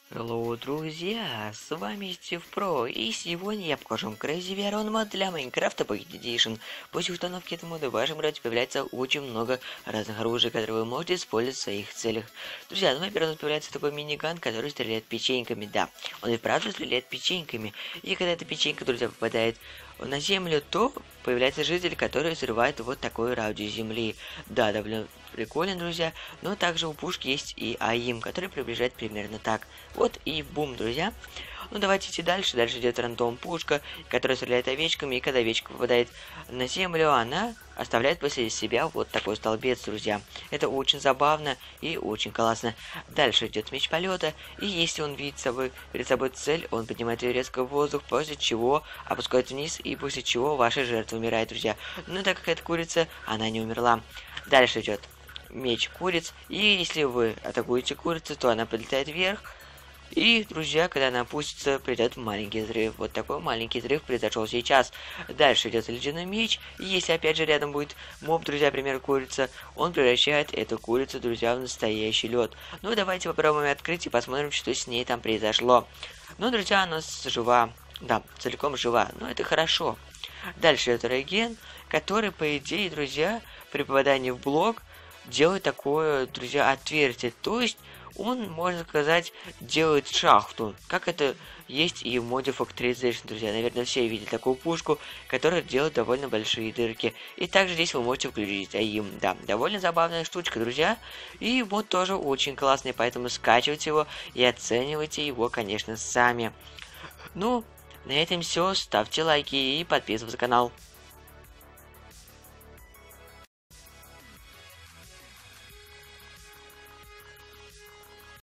Hello, друзья, с вами Стив Про, и сегодня я покажу вам Crazy VR мод для Minecraft Pocket Edition. После установки этого мода в вашем игроке появляется очень много разных оружий, которые вы можете использовать в своих целях. Друзья, ну, во-первых, появляется такой миниган, который стреляет печеньками, да, он и вправду стреляет печеньками. И когда эта печенька, друзья, попадает на землю, то появляется житель, который взрывает вот такой радиус земли. Да, довольно прикольно, друзья. Но также у пушки есть и АИМ, который приближает примерно так. Вот и бум, друзья. Ну, давайте идти дальше. Дальше идет рандом пушка, которая стреляет овечками. И когда овечка попадает на землю, она оставляет после себя вот такой столбец, друзья. Это очень забавно и очень классно. Дальше идет меч полета. И если он видит перед собой цель, он поднимает ее резко в воздух, после чего опускает вниз, и после чего ваша жертва умирает, друзья. Но так как это курица, она не умерла. Дальше идет меч куриц. И если вы атакуете курицу, то она подлетает вверх. И, друзья, когда она опустится, придет маленький взрыв. Вот такой маленький взрыв произошел сейчас. Дальше идет ледяной меч. И если опять же рядом будет моб, друзья, например, курица, он превращает эту курицу, друзья, в настоящий лед. Ну, давайте попробуем открыть и посмотрим, что с ней там произошло. Ну, друзья, она жива. Да, целиком жива. Но это хорошо. Дальше идет реген, который, по идее, друзья, при попадании в блок делает такое, друзья, отверстие. То есть он, можно сказать, делает шахту. Как это есть и в моде Factorization, друзья. Наверное, все видели такую пушку, которая делает довольно большие дырки. И также здесь вы можете включить АИМ. Да, довольно забавная штучка, друзья. И мод тоже очень классный, поэтому скачивайте его и оценивайте его, конечно, сами. Ну, на этом все. Ставьте лайки и подписывайтесь на канал.